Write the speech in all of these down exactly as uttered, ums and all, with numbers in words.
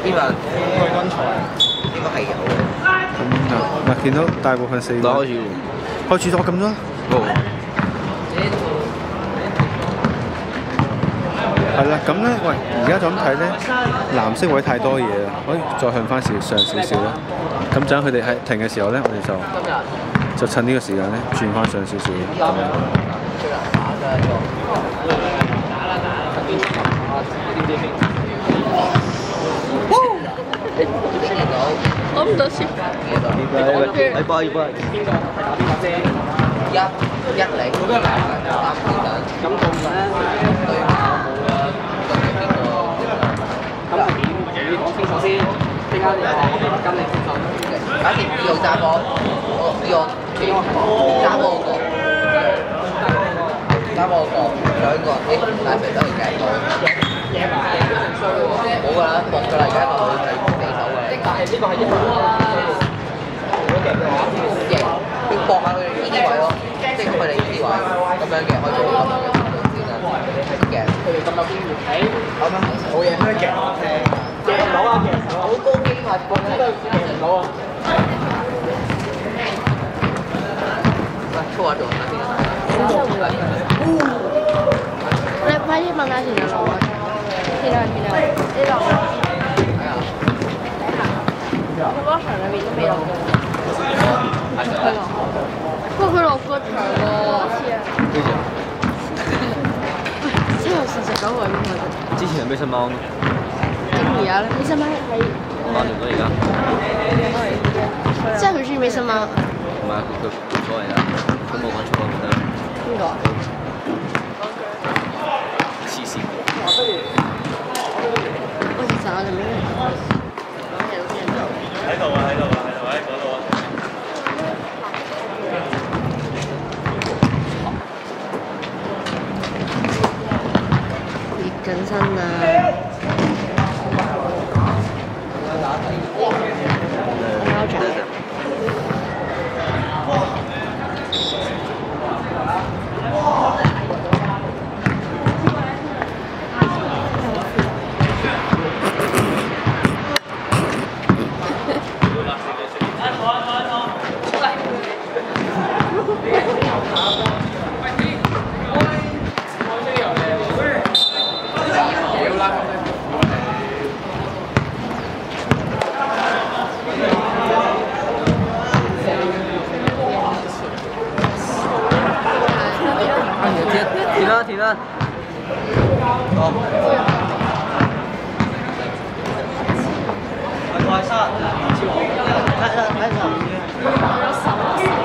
呢份愛軍菜應該係有嘅。 咁啊，嗱，見到大部分四個開始喎， 開始咗咁多。係啦，咁咧，喂，而家就咁睇咧，藍色位太多嘢啦，可以再向翻少上少少啦。咁等佢哋喺停嘅時候咧，我哋就就趁呢個時間咧轉翻上少少咁樣。 攞唔到先。 係八二八。一一零三四等。咁到咧？講清楚先，即刻你跟你清楚。假設二號揸波，二號揸波個，揸波個兩個，誒大肥都係夾到，冇㗎啦，木㗎啦，而家落去係地手嘅。呢個係一號啦。型，要搏下佢哋呢啲位咯，即係佢哋呢啲位咁樣嘅，可以做咁樣嘅先啦。嘅，佢哋咁有經驗，誒，咁樣冇嘢，咩嘅？贏唔到啊！好高機械搏都贏唔到啊！喂，粗下做下先。 你快啲問下田亮攞啊！田亮，田亮，你落啊！睇下，睇下。佢嗰場裏面都未落過。佢落。不過佢落過場喎。 幾時啊？ 之後四十九個係邊個？ 之前係咩新貓？ 而家咧，美心貓係八年咗而家， 即係佢中意美心貓。 唔係佢佢冇所謂啦，佢冇講錯唔得。 邊個啊？ 黐線！ 我其實我哋咩？ 喺度啊！喺度啊！喺度喺嗰度啊！ 熱緊身啊！ 停啦停啦！好。快殺！睇睇睇睇。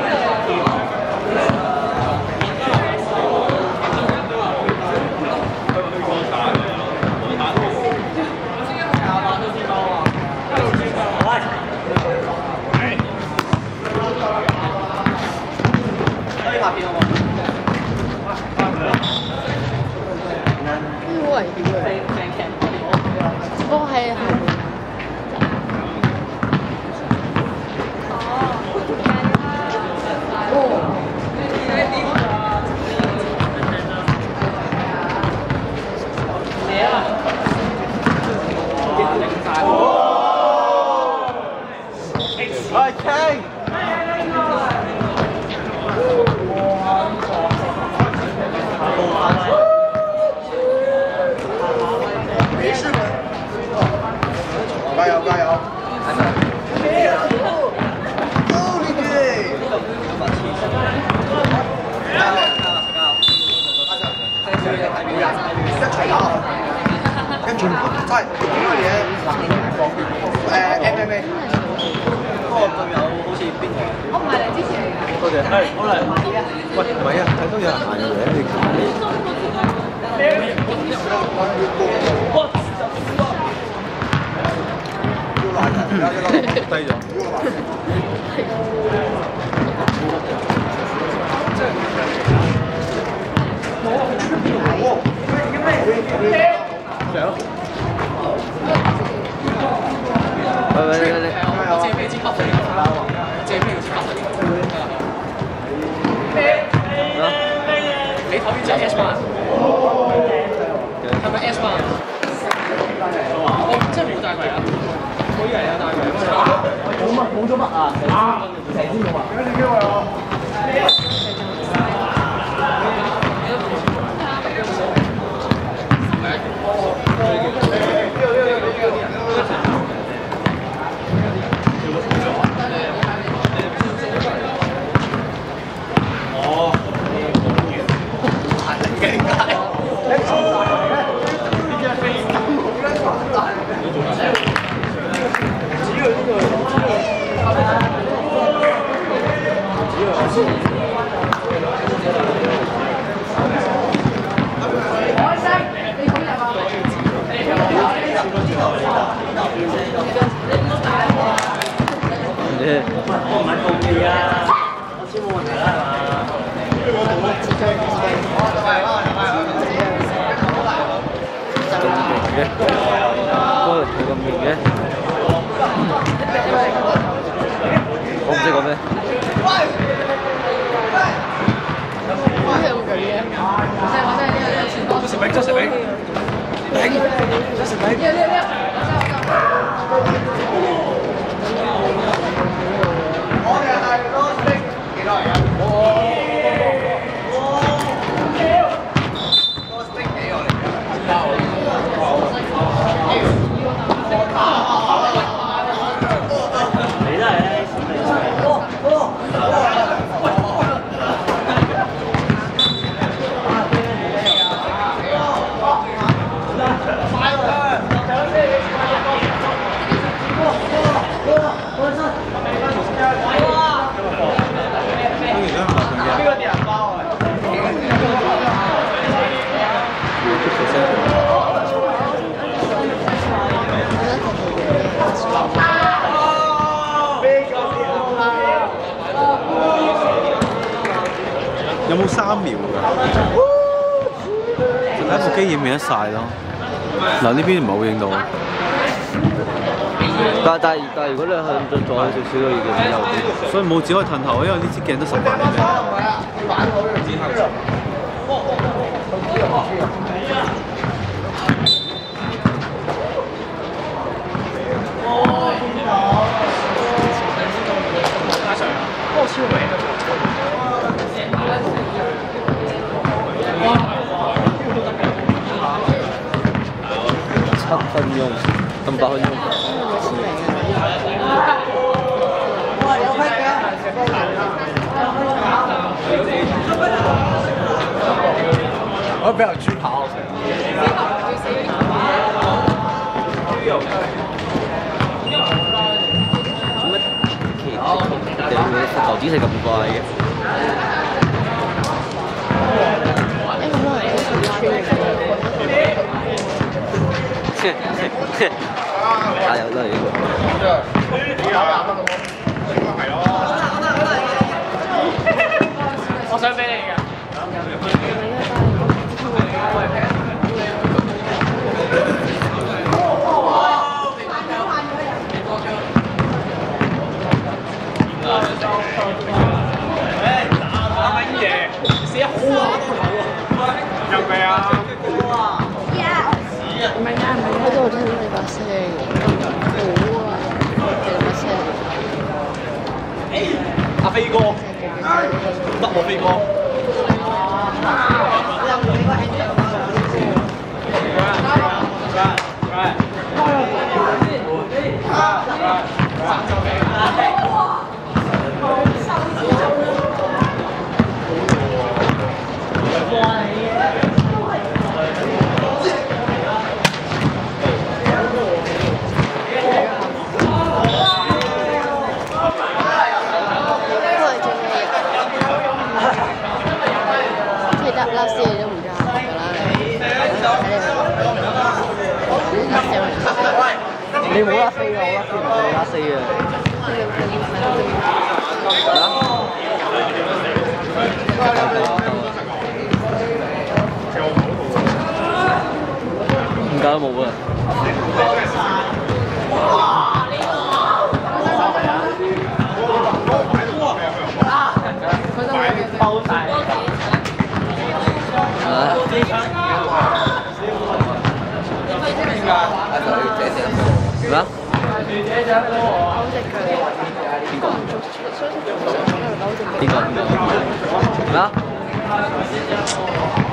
好危險啊！不過係後門。 加油加油！跟住係呢個嘢誒 M M A，嗰個隊友好似邊個？我唔係嚟之前嚟㗎。多謝，係好嚟。喂，唔係啊，睇到有人行嘅你要爛人，而家一粒低咗。 喂喂喂喂， 借俾支筆你，借俾支筆你。你頭先就 S 版，係咪 S 版？我真係冇帶佢啊！ 冇咗乜啊？成千個啊！有隻機會啊！我唔係告你啊！我先冇問題啦，係嘛？ 嘅，嗰日佢咁面嘅，我唔識講咩。 食餅，食餅，餅，食餅。我哋係多食幾多人啊？多食幾個嚟㗎？你都係咧。 有冇三秒㗎？就睇部機影唔影得晒咯。嗱呢邊唔係好影到。 但但但如果你向咗左少少都已經有啲， 所以冇只可以褪後，因為呢支鏡都十八 mm。 七分鐘，咁八分鐘。 我比較豬扒，我食。 做乜奇奇地投資係咁快嘅？加油都係呢個。 我想俾你㗎。阿敏爺寫得好啊，有未啊？ 唔係啊，唔係喺度聽你把聲，好啊，你把聲。 阿飛哥，得我飛哥。 拉絲你都唔加㗎啦， 你冇得飛啊！我得飛唔係拉四啊！唔搞都冇啊！ 包大。 咩啊？ 勾隻腳。 邊個？ 想食早餐喺度勾隻腳。 邊個？邊個？咩啊？